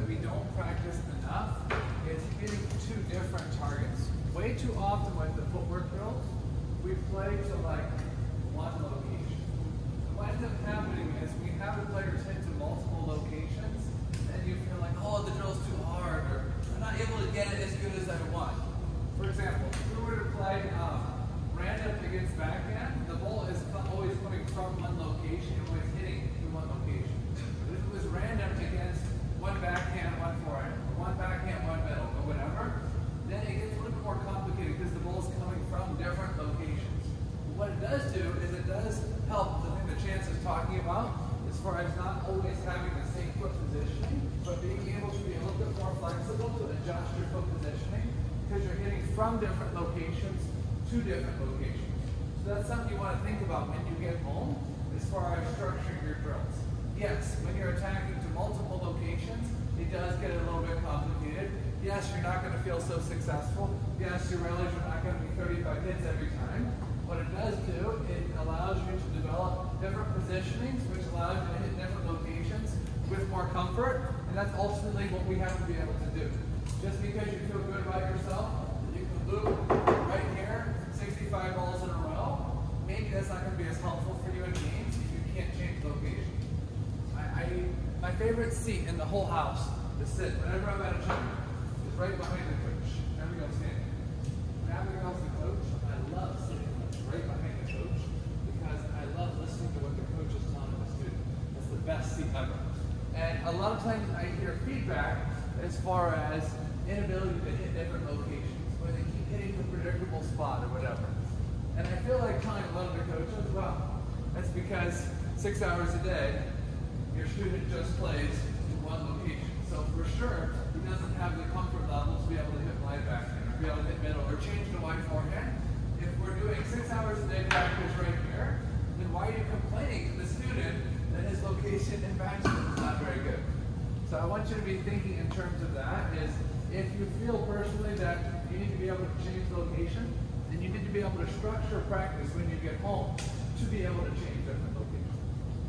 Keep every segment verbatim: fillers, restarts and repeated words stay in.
that we don't practice enough is hitting two different targets. Way too often with the footwork drills, we play to like one location. What ends up happening is we have the players hit to multiple locations, and you feel like, oh, the drill's too hard, or I'm not able to get it as good as I want. For example, if we were to play um, random against backhand, the ball is always coming from one location, always hitting to one location. But if it was random against one backhand, one forehand, or one backhand, one middle, or whatever, then it gets a little bit more complicated because the ball is coming from different locations. What it does do is it does help, the thing that Chance is talking about, as far as not always having the same foot positioning, but being able to be a little bit more flexible to adjust your foot positioning because you're hitting from different locations to different locations. So that's something you want to think about when you get home as far as structuring your drills. Yes, when you're attacking to multiple locations, it does get a little bit complicated. Yes, you're not going to feel so successful. Yes, your rallies are not going to be thirty-five hits every time. What it does do, it allows you to develop different positionings, which allows you to hit different locations with more comfort, and that's ultimately what we have to be able to do. Just because you feel good about yourself, that you can loop right here, sixty-five balls in a row, maybe that's not going to be as helpful for you in games if you can't change location. I, I, my favorite seat in the whole house to sit whenever I'm at a tournament is right behind the coach. There we go, standing. When Abigail's the coach, I love sitting right behind the coach because I love listening to what the coach is telling the student. It's the best seat ever. And a lot of times I hear feedback as far as inability to hit different locations, or they keep hitting the predictable spot or whatever. And I feel like telling one of the coaches, well, that's because six hours a day, your student just plays to one location. So for sure, he doesn't have the comfort level to be able to hit wide backhand, or be able to hit middle, or change to wide forehand. If we're doing six hours a day practice right here, then why are you complaining to the student that his location in backspin is not very good? So I want you to be thinking in terms of that is, if you feel personally that you need to be able to change location, then you need to be able to structure practice when you get home to be able to change different locations.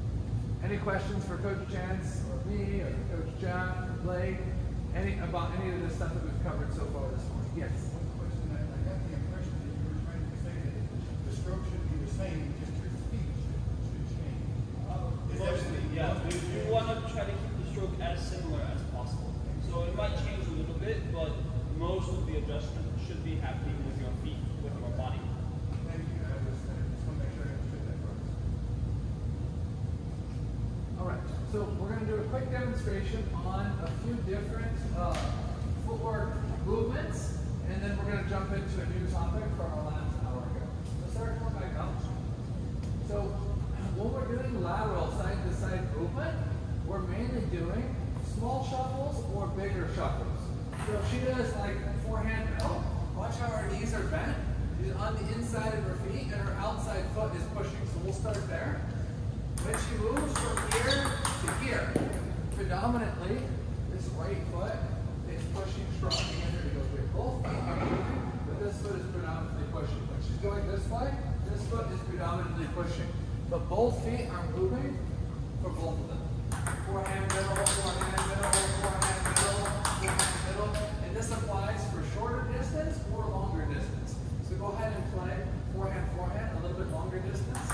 Any questions for Coach Chance, or me, or Coach John, or Blake, any, about any of the stuff that we've covered so far this morning? Yes? One question, I, I got the impression that you were trying to say that the stroke should be the same, just your feet should change. Uh, Is Mostly, yeah. We, we want to try to keep the stroke as similar as possible. So it might change a little bit, but most of the adjustment should be happening with your feet, with your body. Thank you. I just, I just want to make sure I understood that part. All right, so we're going to do a quick demonstration on a few different uh, footwork movements, and then we're going to jump into a new topic for our last hour here. Let's start from back up. So when we're doing lateral side-to-side movement, we're mainly doing small shuffles or bigger shuffles. So if she does like forehand middle, watch how her knees are bent. She's on the inside of her feet and her outside foot is pushing. So we'll start there. When she moves from here to here, predominantly this right foot is pushing strong. Here we go. Both feet are moving, but this foot is predominantly pushing. When she's going this way, this foot is predominantly pushing. But both feet are moving for both of them. Forehand middle, forehand middle, forehand middle, forehand middle. And this applies for shorter distance or longer distance. So go ahead and play forehand, forehand, a little bit longer distance.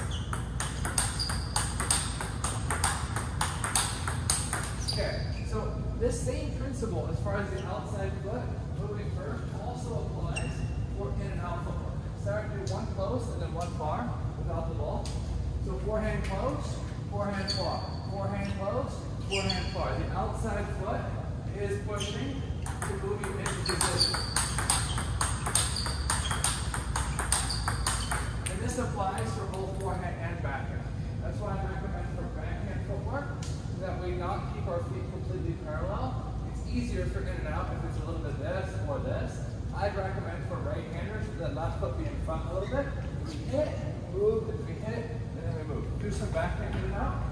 Okay, so this same principle as far as the outside foot moving first also applies for in and out footwork. Start do one close and then one far without the ball. So forehand close, forehand far. Forehand close, forehand far. The outside foot is pushing to move you into position. And this applies for both forehand and backhand. That's why I recommend for backhand footwork, so that we not keep our feet completely parallel. It's easier for in and out if it's a little bit this or this. I'd recommend for right-handers the left foot be in front a little bit. We hit, move, we hit, and then we move. Do some backhand in and out.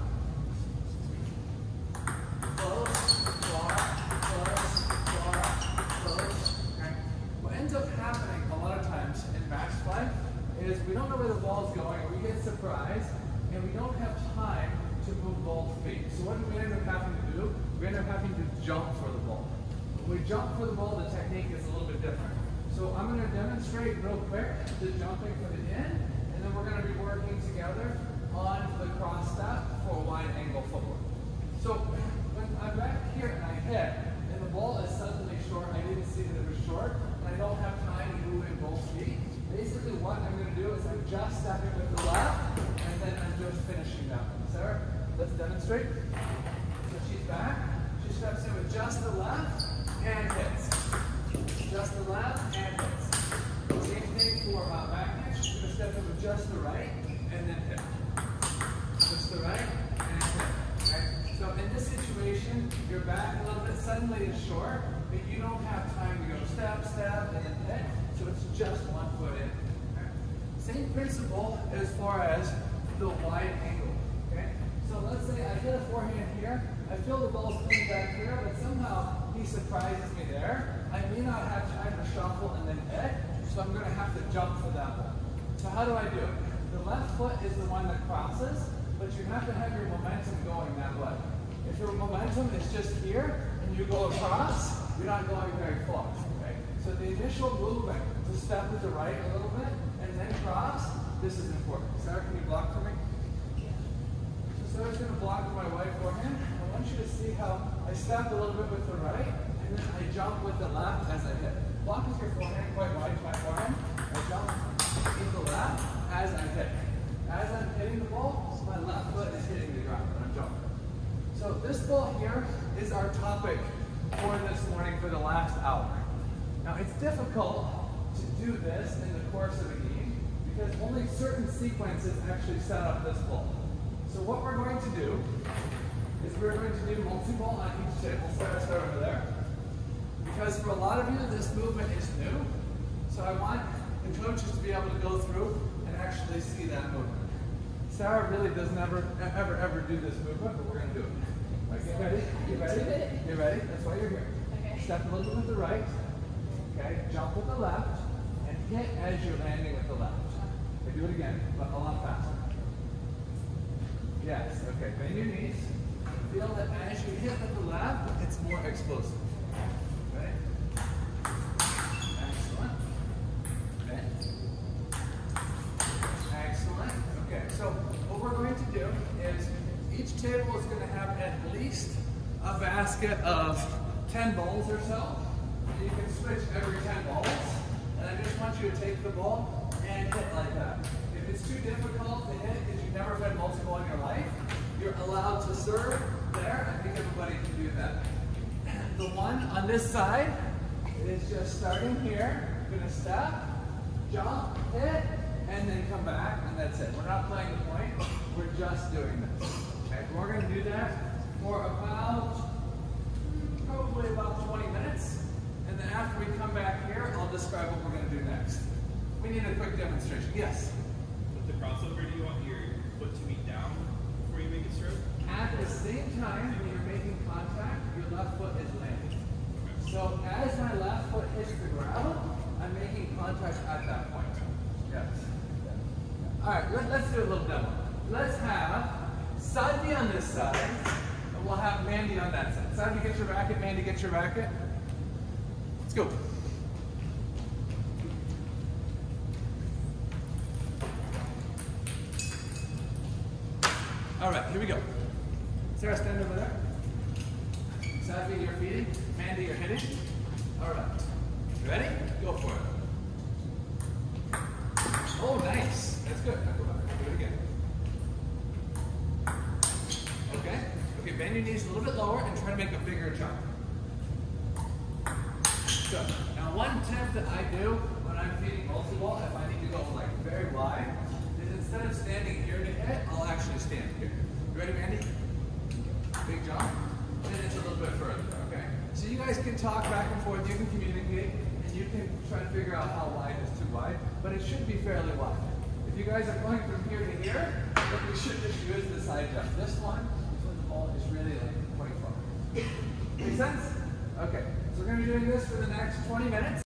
Close, far, close, far, close. Okay. What ends up happening a lot of times in match play is we don't know where the ball's going, we get surprised, and we don't have time to move both feet. So what do we end up having to do? We end up having to jump for the ball. When we jump for the ball, the technique is a little bit different. So I'm going to demonstrate real quick the jumping for the in, and then we're going to be working together on the cross step for wide angle footwork. So when I'm back here and I hit, and the ball is suddenly short, I didn't see that it was short, and I don't have time to move in both feet. Basically what I'm going to do is I'm just stepping with the left, and then I'm just finishing that one. Sarah, let's demonstrate. So she's back, she steps in with just the left, and hits. Just the left, and hits. Same thing for uh, back hit. She's going to step in with just the right, and then hit. Just the right, and hit. Okay? So in this situation, your back a little bit suddenly is short, but you don't have time to go step, step, and then hit. So it's just one foot in. Okay? Same principle as far as the wide angle. Okay? So let's say I hit a forehand here. I feel the ball's coming back here, but somehow he surprises me there. I may not have time to shuffle and then hit, so I'm going to have to jump for that one. So how do I do it? The left foot is the one that crosses, but you have to have your momentum going that way. If your momentum is just here and you go across, you're not going very far. Okay? So the initial movement to step with the right a little bit and then cross, this is important. Sarah, can you block for me? So Sarah's going to block my right forehand. I want you to see how I step a little bit with the right and then I jump with the left as I hit. Block with your forehand quite wide to my forehand. I jump with the left as I hit. As I'm hitting the ball, my left foot is hitting the ground when I'm jumping. So this ball here is our topic for this morning for the last hour. Now it's difficult to do this in the course of a game because only certain sequences actually set up this ball. So what we're going to do is we're going to do multi-ball on each table. Sarah, start over there. Because for a lot of you, this movement is new. So I want the coaches to be able to go through and actually see that movement. Sarah really does never, ever, ever do this movement, but we're going to do it. Okay, get ready? Get ready? Get ready? That's why you're here. Okay. Step a little bit with the right. Okay, jump with the left, and hit as you're landing with the left. Okay, do it again, but a lot faster. Yes, okay, bend your knees. Feel that as you hit with the left, it's more explosive. Okay? Excellent. Okay. Excellent. Okay, so what we're going to do is each table is going to have at least a basket of ten balls or so. You can switch every ten balls. And I just want you to take the ball and hit like that. If it's too difficult to hit because you've never been multi-ball in your life, you're allowed to serve there. I think everybody can do that. The one on this side is just starting here. You're going to step, jump, hit, and then come back, and that's it. We're not playing the point. We're just doing this. Okay, we're going to do that for about, probably about twenty minutes. And then after we come back here, I'll describe what we're going to do next. We need a quick demonstration. Yes? With the crossover, do you want your foot to be down before you make a stroke? At the same time, when you're making contact, your left foot is landing. Okay. So as my left foot hits the ground, I'm making contact at that point. Yes. All right, let, let's do a little demo. Let's have Sadvi on this side, and we'll have Mandy on that side. Sadvi, get your racket. Mandy, get your racket. Let's go. All right, here we go. Sarah, stand over there. Sadvi, you're feeding. Mandy, you're hitting. All right. You ready? Go for it. Oh, nice. That's good. Now go back. Do it again. Okay. Okay, bend your knees a little bit lower and try to make a bigger jump. Good. Now, one tip that I do when I'm feeding multi-ball, if I need to go like very wide, is instead of standing here to hit, I'll actually stand here. You ready, Mandy? Big jump. And then it's a little bit further, okay? So you guys can talk back and forth, you can communicate, and you can try to figure out how wide is too wide, but it should be fairly wide. If you guys are going from here to here, what you should just do is the side jump. This one is when the ball is really like quite far. Make sense? Okay, so we're going to be doing this for the next twenty minutes.